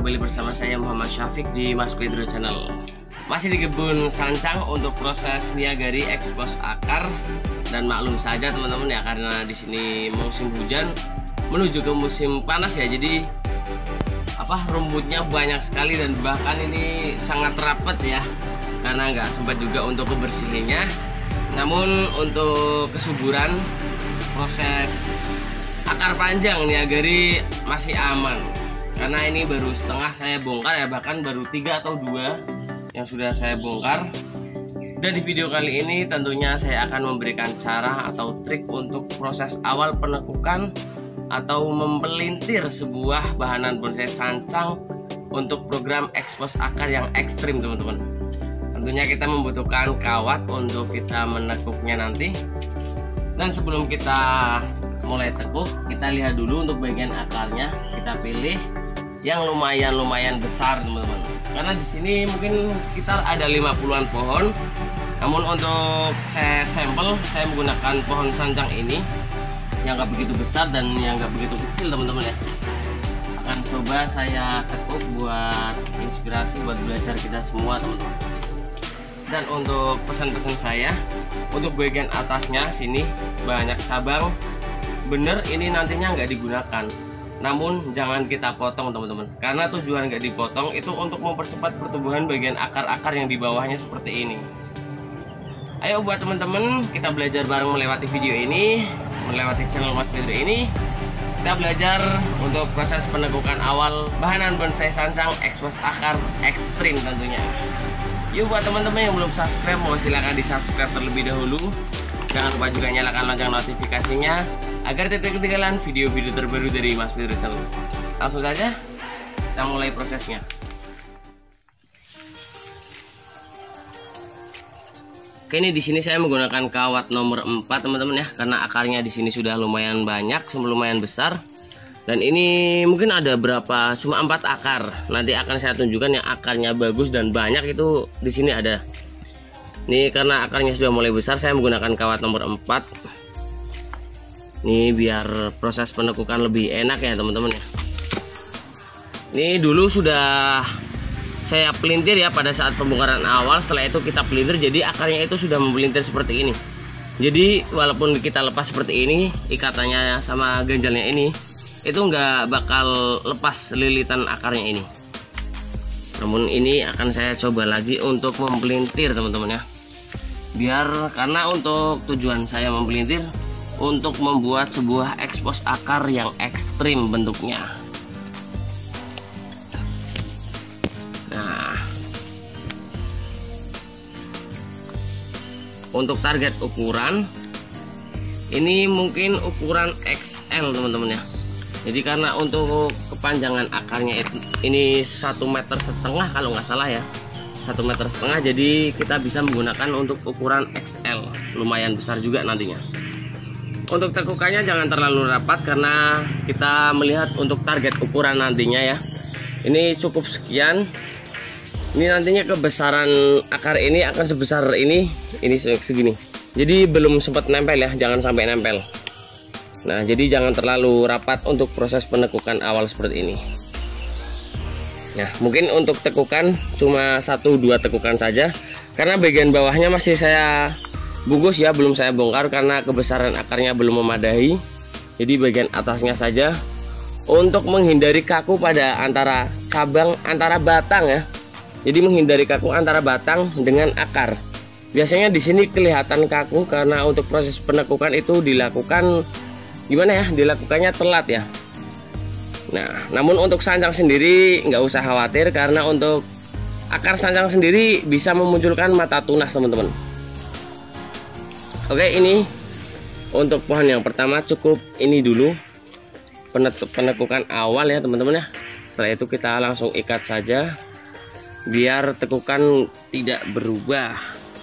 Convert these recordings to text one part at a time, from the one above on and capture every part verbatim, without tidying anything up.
kembali bersama saya Muhammad Syafiq di Mas Pedro Channel. Masih di kebun sancang untuk proses niagari ekspos akar. Dan maklum saja teman-teman ya, karena di sini musim hujan menuju ke musim panas ya. Jadi apa rumputnya banyak sekali dan bahkan ini sangat rapat ya, karena nggak sempat juga untuk kebersihannya. Namun untuk kesuburan proses akar panjang niagari masih aman, karena ini baru setengah saya bongkar ya, bahkan baru tiga atau dua yang sudah saya bongkar. Dan di video kali ini tentunya saya akan memberikan cara atau trik untuk proses awal penekukan atau mempelintir sebuah bahanan bonsai sancang untuk program ekspos akar yang ekstrim teman-teman. Tentunya kita membutuhkan kawat untuk kita menekuknya nanti. Dan sebelum kita mulai tekuk, kita lihat dulu untuk bagian akarnya. Kita pilih yang lumayan-lumayan besar teman-teman, karena di sini mungkin sekitar ada lima puluhan pohon. Namun untuk saya sampel, saya menggunakan pohon sancang ini yang nggak begitu besar dan yang nggak begitu kecil teman-teman ya. Akan coba saya tekuk buat inspirasi buat belajar kita semua teman-teman. Dan untuk pesan-pesan saya, untuk bagian atasnya sini banyak cabang. Bener ini nantinya nggak digunakan, namun jangan kita potong teman-teman, karena tujuan nggak dipotong itu untuk mempercepat pertumbuhan bagian akar-akar yang di bawahnya seperti ini. Ayo buat teman-teman, kita belajar bareng melewati video ini, melewati channel Mas Pedro ini. Kita belajar untuk proses penekukan awal bahanan bonsai sancang ekspos akar ekstrim tentunya. Yuk buat teman-teman yang belum subscribe, mau silakan di subscribe terlebih dahulu. Jangan lupa juga nyalakan lonceng notifikasinya agar tidak ketinggalan video-video terbaru dari Mas Pedro Channel. Langsung saja kita mulai prosesnya. Oke, ini di sini saya menggunakan kawat nomor empat teman-teman ya, karena akarnya di sini sudah lumayan banyak, lumayan besar. Dan ini mungkin ada berapa, cuma empat akar. Nanti akan saya tunjukkan yang akarnya bagus dan banyak itu di sini ada. Ini karena akarnya sudah mulai besar, saya menggunakan kawat nomor empat. Ini biar proses penekukan lebih enak ya teman-teman ya. Ini dulu sudah saya pelintir ya pada saat pembongkaran awal. Setelah itu kita pelintir, jadi akarnya itu sudah mempelintir seperti ini. Jadi walaupun kita lepas seperti ini, ikatannya sama ganjalnya ini itu nggak bakal lepas lilitan akarnya ini. Namun ini akan saya coba lagi untuk mempelintir teman-teman ya, biar karena untuk tujuan saya mempelintir untuk membuat sebuah ekspos akar yang ekstrim bentuknya. Nah, untuk target ukuran ini mungkin ukuran X L teman-teman ya. Jadi karena untuk kepanjangan akarnya itu ini satu meter setengah kalau nggak salah ya, satu meter setengah. Jadi kita bisa menggunakan untuk ukuran X L, lumayan besar juga nantinya. Untuk tekukannya jangan terlalu rapat karena kita melihat untuk target ukuran nantinya ya. Ini cukup sekian. Ini nantinya kebesaran akar ini akan sebesar ini, ini segini. Jadi belum sempat nempel ya, jangan sampai nempel. Nah, jadi jangan terlalu rapat untuk proses penekukan awal seperti ini. Nah, mungkin untuk tekukan cuma satu dua tekukan saja, karena bagian bawahnya masih saya bungkus ya, belum saya bongkar karena kebesaran akarnya belum memadai. Jadi bagian atasnya saja untuk menghindari kaku pada antara cabang, antara batang ya. Jadi menghindari kaku antara batang dengan akar. Biasanya di sini kelihatan kaku karena untuk proses penekukan itu dilakukan gimana ya, dilakukannya telat ya. Nah, namun untuk sancang sendiri nggak usah khawatir, karena untuk akar sancang sendiri bisa memunculkan mata tunas teman-teman. Oke, ini untuk pohon yang pertama cukup ini dulu penekukan awal ya teman-teman ya. Setelah itu kita langsung ikat saja biar tekukan tidak berubah.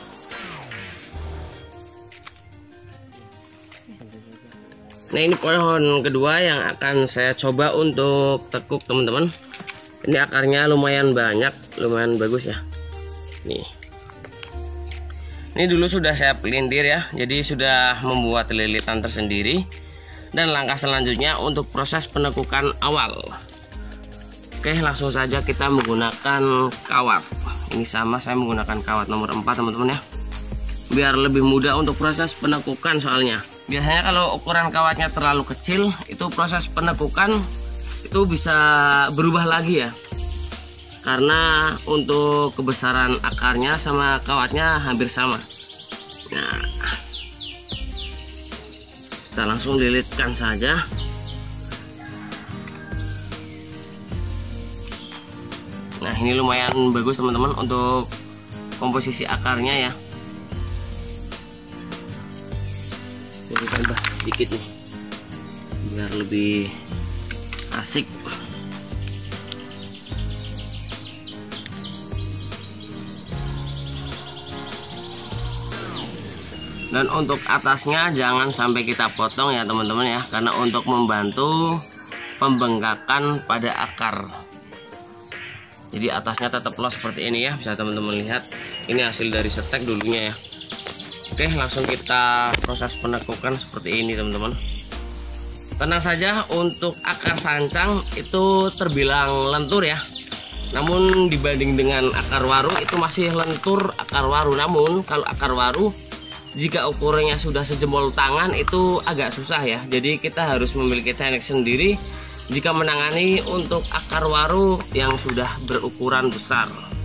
Nah, ini pohon kedua yang akan saya coba untuk tekuk teman-teman. Ini akarnya lumayan banyak, lumayan bagus ya. Nih, ini dulu sudah saya pelintir ya, jadi sudah membuat lilitan tersendiri. Dan langkah selanjutnya untuk proses penekukan awal. Oke, langsung saja kita menggunakan kawat. Ini sama, saya menggunakan kawat nomor empat teman-teman ya, biar lebih mudah untuk proses penekukan. Soalnya biasanya kalau ukuran kawatnya terlalu kecil, itu proses penekukan itu bisa berubah lagi ya, karena untuk kebesaran akarnya sama kawatnya hampir sama. Nah, kita langsung lilitkan saja. Nah, ini lumayan bagus teman-teman untuk komposisi akarnya ya. Jadi tambah sedikit nih biar lebih asik. Dan untuk atasnya jangan sampai kita potong ya teman-teman ya, karena untuk membantu pembengkakan pada akar. Jadi atasnya tetap los seperti ini ya, bisa teman-teman lihat. Ini hasil dari setek dulunya ya. Oke, langsung kita proses penekukan seperti ini teman-teman. Tenang saja, untuk akar sancang itu terbilang lentur ya. Namun dibanding dengan akar waru itu masih lentur akar waru. Namun kalau akar waru jika ukurannya sudah sejempol tangan itu agak susah ya. Jadi kita harus memiliki teknik sendiri jika menangani untuk akar waru yang sudah berukuran besar.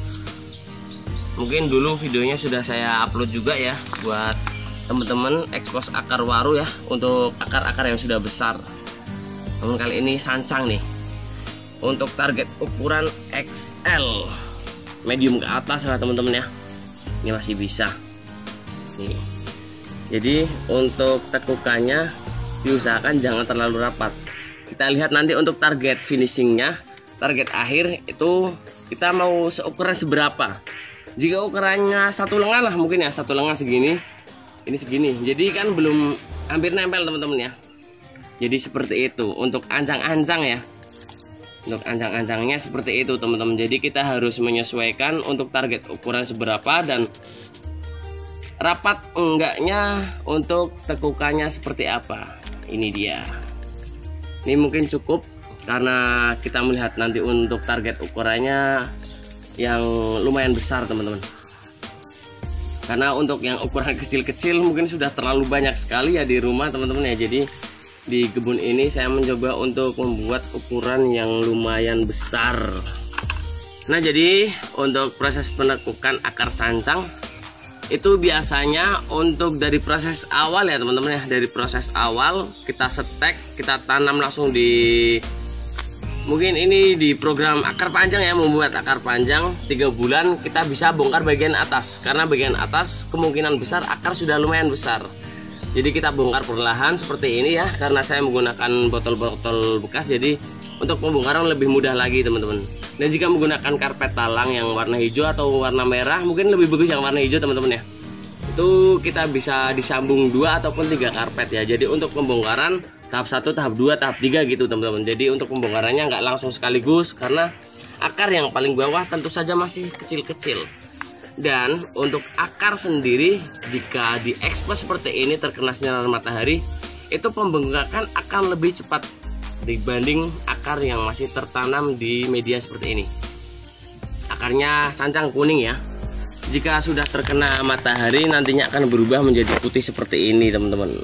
Mungkin dulu videonya sudah saya upload juga ya buat teman-teman ekspos akar waru ya, untuk akar-akar yang sudah besar. Namun kali ini sancang nih, untuk target ukuran X L medium ke atas lah teman-teman ya. Ini masih bisa nih. Jadi untuk tekukannya diusahakan jangan terlalu rapat. Kita lihat nanti untuk target finishingnya, target akhir itu kita mau seukuran seberapa. Jika ukurannya satu lengan lah mungkin ya, satu lengan segini, ini segini, jadi kan belum hampir nempel teman-teman ya. Jadi seperti itu untuk ancang-ancang ya. Untuk ancang-ancangnya seperti itu teman-teman. Jadi kita harus menyesuaikan untuk target ukuran seberapa dan rapat enggaknya untuk tekukannya seperti apa. Ini dia. Ini mungkin cukup karena kita melihat nanti untuk target ukurannya yang lumayan besar teman-teman. Karena untuk yang ukuran kecil-kecil mungkin sudah terlalu banyak sekali ya di rumah teman-teman ya. Jadi di kebun ini saya mencoba untuk membuat ukuran yang lumayan besar. Nah, jadi untuk proses penekukan akar sancang itu biasanya untuk dari proses awal ya teman-teman ya. Dari proses awal kita setek, kita tanam langsung di, mungkin ini di program akar panjang ya, membuat akar panjang tiga bulan kita bisa bongkar bagian atas, karena bagian atas kemungkinan besar akar sudah lumayan besar. Jadi kita bongkar perlahan seperti ini ya, karena saya menggunakan botol-botol bekas, jadi untuk pembongkaran lebih mudah lagi teman-teman. Dan jika menggunakan karpet talang yang warna hijau atau warna merah, mungkin lebih bagus yang warna hijau teman-teman ya. Itu kita bisa disambung dua ataupun tiga karpet ya. Jadi untuk pembongkaran tahap satu, tahap dua, tahap tiga gitu teman-teman. Jadi untuk pembongkarannya nggak langsung sekaligus, karena akar yang paling bawah tentu saja masih kecil-kecil. Dan untuk akar sendiri jika diekspos seperti ini terkena sinar matahari, itu pembengkakan akan lebih cepat dibanding akar yang masih tertanam di media seperti ini. Akarnya sancang kuning ya. Jika sudah terkena matahari nantinya akan berubah menjadi putih seperti ini teman-teman.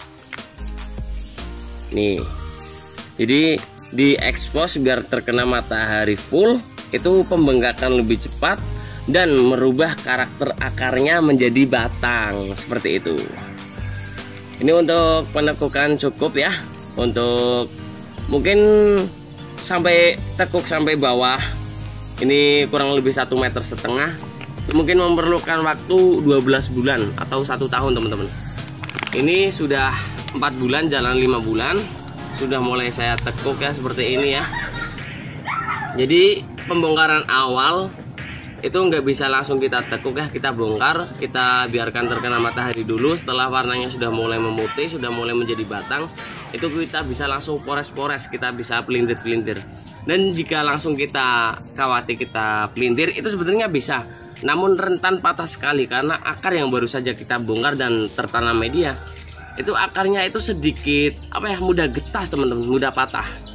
Nih, jadi diekspos biar terkena matahari full, itu pembengkakan lebih cepat dan merubah karakter akarnya menjadi batang seperti itu. Ini untuk penekukan cukup ya, untuk mungkin sampai tekuk sampai bawah ini kurang lebih satu meter setengah, mungkin memerlukan waktu dua belas bulan atau satu tahun teman-teman. Ini sudah empat bulan jalan lima bulan, sudah mulai saya tekuk ya seperti ini ya. Jadi pembongkaran awal itu nggak bisa langsung kita tekuk ya, kita bongkar, kita biarkan terkena matahari dulu. Setelah warnanya sudah mulai memutih, sudah mulai menjadi batang, itu kita bisa langsung pores-pores, kita bisa pelintir-pelintir. Dan jika langsung kita kawati, kita pelintir, itu sebenarnya bisa, namun rentan patah sekali karena akar yang baru saja kita bongkar dan tertanam media, itu akarnya itu sedikit apa ya, mudah getas teman-teman, mudah patah.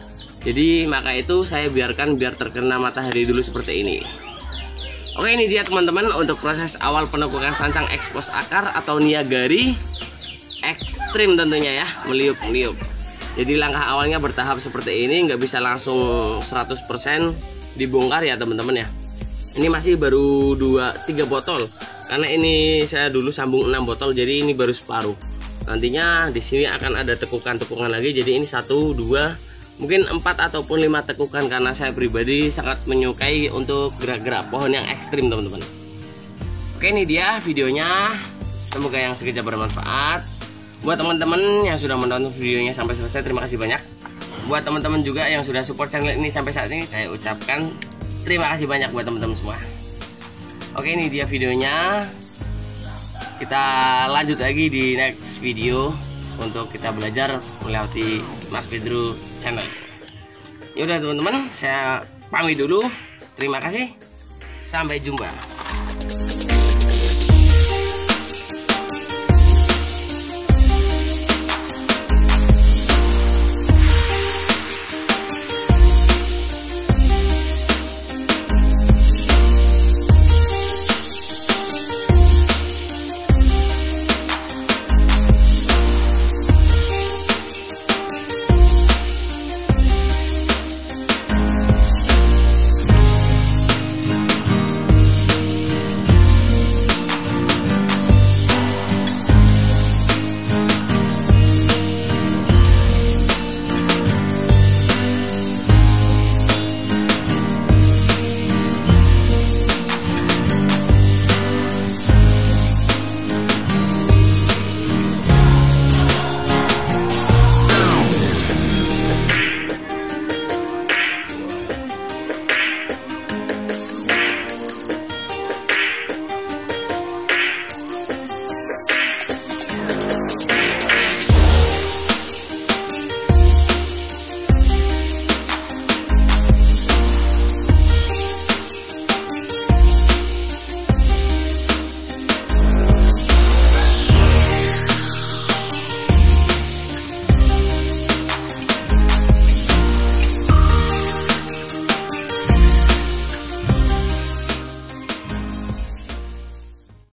Jadi maka itu saya biarkan biar terkena matahari dulu seperti ini. Oke, ini dia teman-teman untuk proses awal penekukan sancang ekspos akar atau niagari ekstrim tentunya ya, meliup-meliup. Jadi langkah awalnya bertahap seperti ini, nggak bisa langsung seratus persen dibongkar ya teman-teman ya. Ini masih baru dua tiga botol. Karena ini saya dulu sambung enam botol, jadi ini baru separuh. Nantinya di sini akan ada tekukan-tekukan lagi. Jadi ini satu, dua, mungkin empat ataupun lima tekukan karena saya pribadi sangat menyukai untuk gerak-gerak pohon yang ekstrim teman-teman. Oke, ini dia videonya. Semoga yang sekejap bermanfaat. Buat teman-teman yang sudah menonton videonya sampai selesai, terima kasih banyak. Buat teman-teman juga yang sudah support channel ini sampai saat ini, saya ucapkan terima kasih banyak buat teman-teman semua. Oke, ini dia videonya. Kita lanjut lagi di next video untuk kita belajar melewati Mas Pedro channel. Yaudah teman-teman, saya pamit dulu. Terima kasih. Sampai jumpa.